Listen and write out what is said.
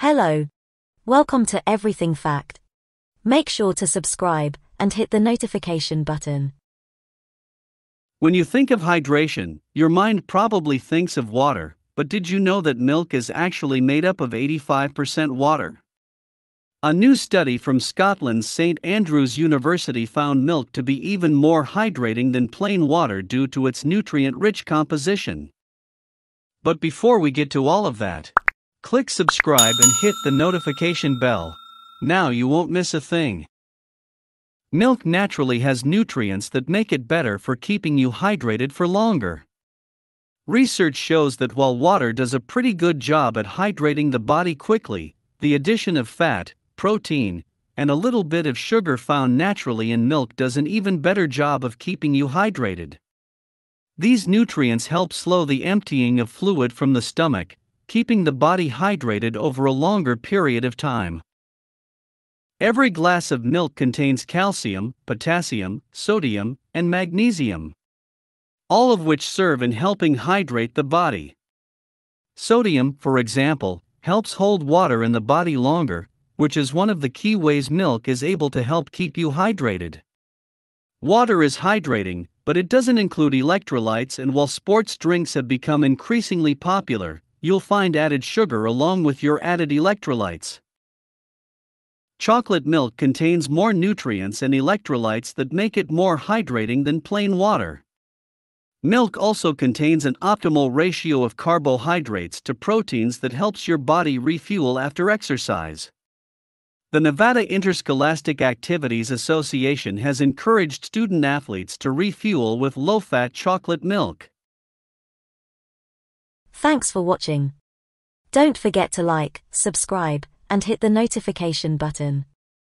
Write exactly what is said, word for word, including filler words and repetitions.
Hello. Welcome to Everything Fact. Make sure to subscribe and hit the notification button. When you think of hydration, your mind probably thinks of water, but did you know that milk is actually made up of eighty-five percent water? A new study from Scotland's Saint Andrews University found milk to be even more hydrating than plain water due to its nutrient-rich composition. But before we get to all of that, click subscribe and hit the notification bell. Now you won't miss a thing. Milk naturally has nutrients that make it better for keeping you hydrated for longer. Research shows that while water does a pretty good job at hydrating the body quickly, the addition of fat, protein, and a little bit of sugar found naturally in milk does an even better job of keeping you hydrated. These nutrients help slow the emptying of fluid from the stomach, keeping the body hydrated over a longer period of time. Every glass of milk contains calcium, potassium, sodium, and magnesium, all of which serve in helping hydrate the body. Sodium, for example, helps hold water in the body longer, which is one of the key ways milk is able to help keep you hydrated. Water is hydrating, but it doesn't include electrolytes, and while sports drinks have become increasingly popular, you'll find added sugar along with your added electrolytes. Chocolate milk contains more nutrients and electrolytes that make it more hydrating than plain water. Milk also contains an optimal ratio of carbohydrates to proteins that helps your body refuel after exercise. The Nevada Interscholastic Activities Association has encouraged student athletes to refuel with low-fat chocolate milk. Thanks for watching. Don't forget to like, subscribe, and hit the notification button.